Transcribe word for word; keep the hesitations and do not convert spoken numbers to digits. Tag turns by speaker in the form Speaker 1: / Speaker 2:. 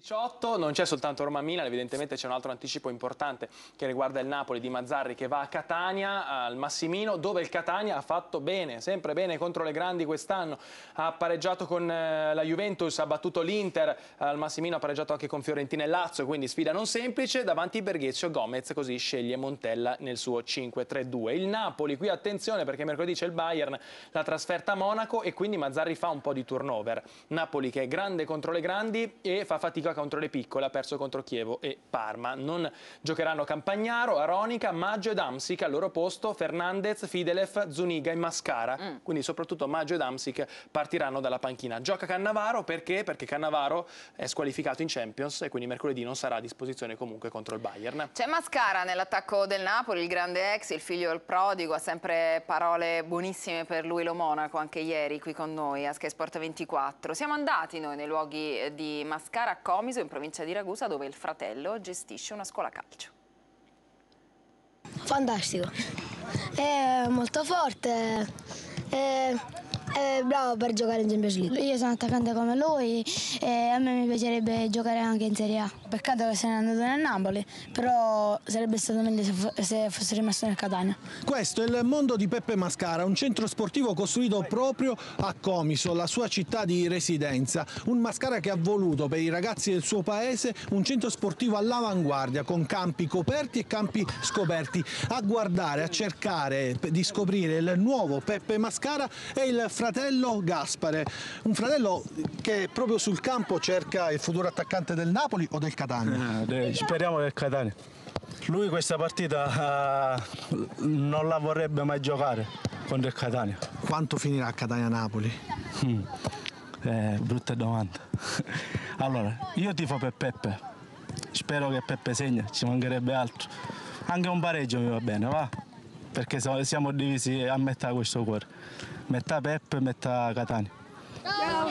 Speaker 1: diciotto non c'è soltanto Roma-Milan, evidentemente c'è un altro anticipo importante che riguarda il Napoli di Mazzarri che va a Catania, al Massimino, dove il Catania ha fatto bene, sempre bene contro le grandi quest'anno, ha pareggiato con eh, la Juventus, ha battuto l'Inter, al Massimino ha pareggiato anche con Fiorentina e Lazio, quindi sfida non semplice, davanti Berghezio Gomez così sceglie Montella nel suo cinque tre due. Il Napoli, qui attenzione perché mercoledì c'è il Bayern, la trasferta a Monaco e quindi Mazzarri fa un po' di turnover. Napoli che è grande contro le grandi e fa fatica contro le piccole, ha perso contro Chievo e Parma. Non giocheranno Campagnaro, Aronica, Maggio ed Amsic, al loro posto Fernandez, Fidelev, Zuniga e Mascara, mm. quindi soprattutto Maggio ed Amsic partiranno dalla panchina. Gioca Cannavaro perché? Perché Cannavaro è squalificato in Champions e quindi mercoledì non sarà a disposizione comunque contro il Bayern.
Speaker 2: C'è Mascara nell'attacco del Napoli, il grande ex, il figlio del prodigo, ha sempre parole buonissime per lui lo Monaco, anche ieri qui con noi a Sky Sport ventiquattro. Siamo andati noi nei luoghi di Mascara a Comiso, in provincia di Ragusa, dove il fratello gestisce una scuola calcio.
Speaker 3: Fantastico, è molto forte, è, è bravo per giocare in Champions League. Io sono attaccante come lui e a me mi piacerebbe giocare anche in Serie A. Peccato che se n'è andato nel Napoli, però sarebbe stato meglio se, se fosse rimasto nel Catania.
Speaker 4: Questo è il mondo di Peppe Mascara, un centro sportivo costruito proprio a Comiso, la sua città di residenza. Un Mascara che ha voluto per i ragazzi del suo paese un centro sportivo all'avanguardia, con campi coperti e campi scoperti. A guardare, a cercare di scoprire il nuovo Peppe Mascara è il fratello Gaspare, un fratello che proprio sul campo cerca il futuro attaccante del Napoli o del Catania.
Speaker 5: Eh, speriamo del Catania. Lui questa partita uh, non la vorrebbe mai giocare contro il Catania.
Speaker 4: Quanto finirà a Catania-Napoli?
Speaker 5: Mm. Eh, brutta domanda. Allora, io tifo per Peppe, spero che Peppe segna, ci mancherebbe altro. Anche un pareggio mi va bene, va? Perché siamo divisi a metà questo cuore. Metà Peppe e metà Catania.